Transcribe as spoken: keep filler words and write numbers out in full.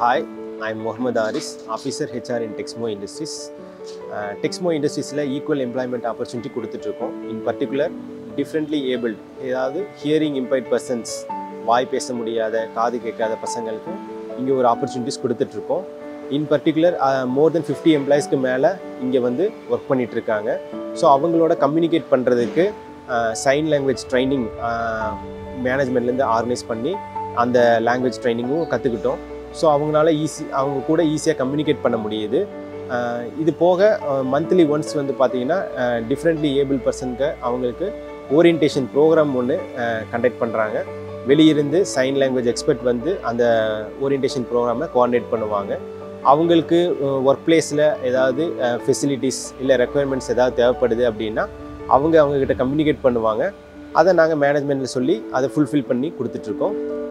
Hi, I'm Mohammed Aris, Officer H R in Texmo Industries. Uh, Texmo Industries is equal employment opportunity கொடுத்துட்டு in particular differently abled ஏதாவது hearing impaired persons வாய் பேச முடியாத காது கேட்காத பசங்களுக்கு இங்க ஒரு opportunities கொடுத்துட்டு இருக்கோம். In particular uh, more than fifty employees க்கு மேல இங்க வந்து work பண்ணிட்டு இருக்காங்க. So அவங்களோட communicate பண்றதுக்கு uh, sign language training uh, management ல இருந்து organize பண்ணி அந்த language training-உம் கத்துக்கிட்டோம். ஸோ அவங்களால ஈஸி அவங்க கூட ஈஸியாக கம்யூனிகேட் பண்ண முடியுது. இது போக மந்த்லி ஒன்ஸ் வந்து பார்த்திங்கன்னா டிஃப்ரெண்ட்லி ஏபிள் பர்சனுக்கு அவங்களுக்கு ஓரியன்டேஷன் ப்ரோக்ராம் ஒன்று கண்டக்ட் பண்ணுறாங்க. வெளியிருந்து சைன் லாங்குவேஜ் எக்ஸ்பர்ட் வந்து அந்த ஓரியன்டேஷன் ப்ரோக்ராமை கோஆர்டினேட் பண்ணுவாங்க. அவங்களுக்கு ஒர்க் பிளேஸில் ஏதாவது ஃபெசிலிட்டிஸ் இல்லை ரெக்குயர்மெண்ட்ஸ் ஏதாவது தேவைப்படுது அப்படின்னா அவங்க அவங்கக்கிட்ட கம்யூனிகேட் பண்ணுவாங்க. அதை நாங்கள் மேனேஜ்மெண்ட்டில் சொல்லி அதை ஃபுல்ஃபில் பண்ணி கொடுத்துட்ருக்கோம்.